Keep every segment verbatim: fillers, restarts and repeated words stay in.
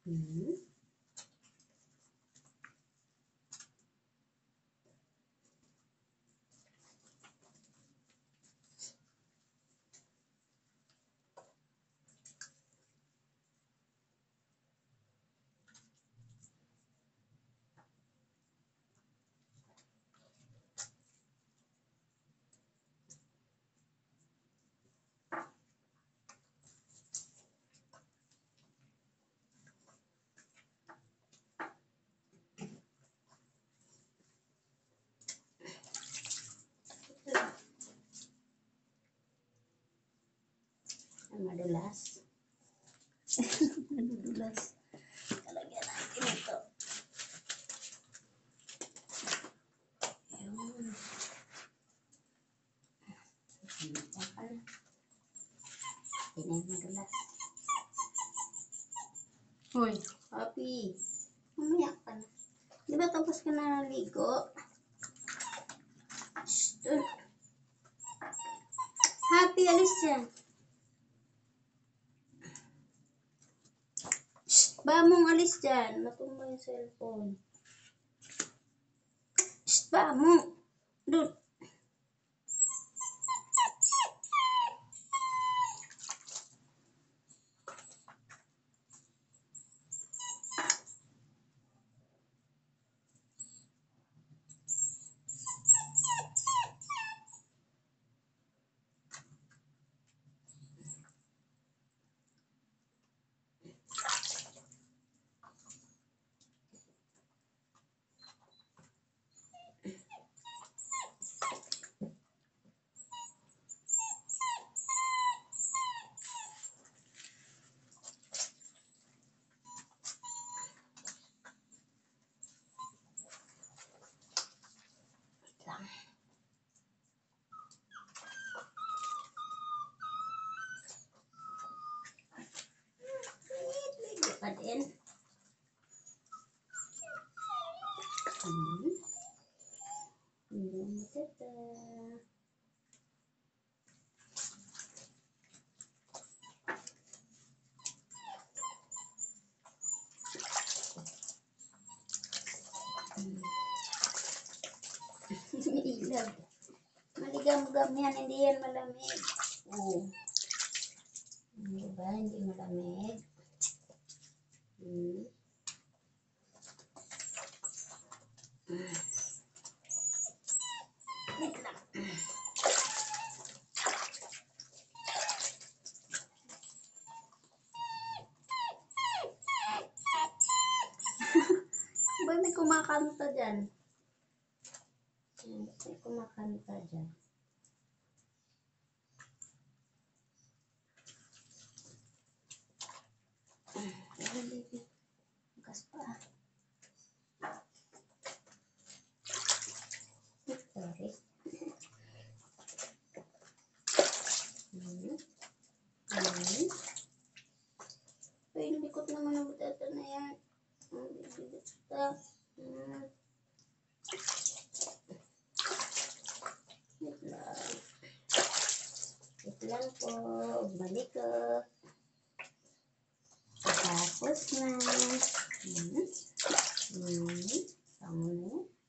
Hmm. Madulas. Madulas. Talagyan natin ito. Ayun. Bakal. Hindi na madulas. Hoy, Papi. Mamaya ka na. Di ba tapos ka na naligo? Shh. Happy, alis yan. Ba mong alis dyan. Matumba yung cellphone. Shh, ba mo. Doon. Pa din. Hmm. Hindi mo tata. Ilaw. Maligam-gam yan. Hindi yan malamig. Oh. Diba? Hindi malamig. Hmm. Hmm. Wait lang. Ba may kumakanta dyan? May kumakanta dyan. Ayan, baby. Bukas pa. Sorry. Hmm. Hmm. Ay, likot naman ang butata na yan. Ang bibigit ito. Hmm. Wait lang. Wait lang po. Balik ko. Tapos na. Hmm. Hmm. Tama na.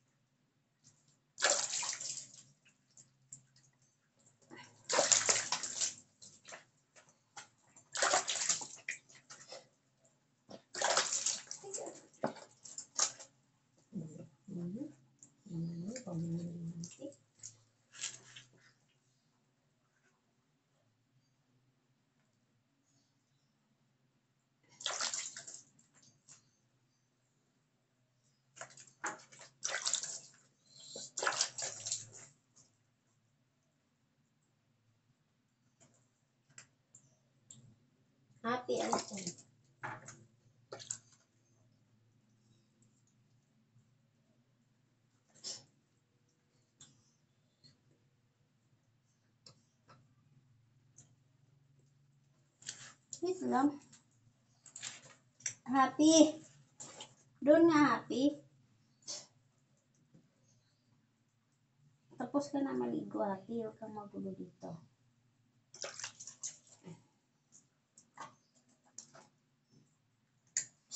Happy alis yan. Wait lang. Happy. Doon nga, Happy. Tapos ka na maligo, Happy. Huwag kang magulo dito.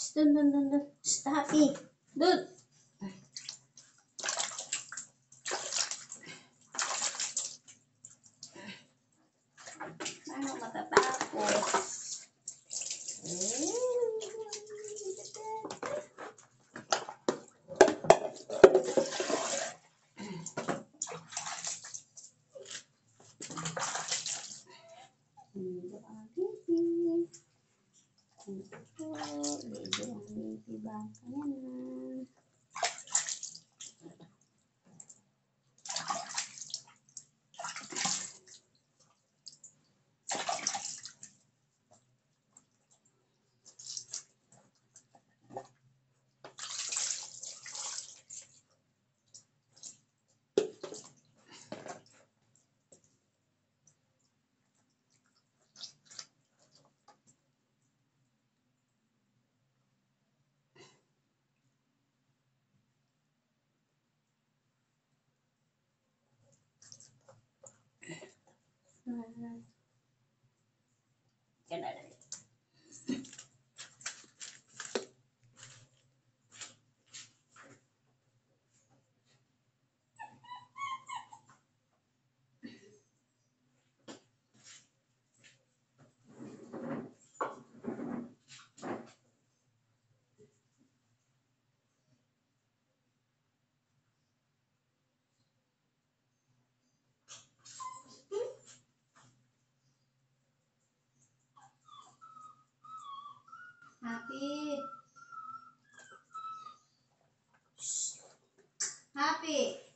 Shh, dun, dun, dun, dun. Shh, Happy. Dun. Ano matatapos? Eh. Hindi ang baby. Ito po. Baby ang baby Vacca yan. Hmm. Yan na lang. Happy. Shh. Happy.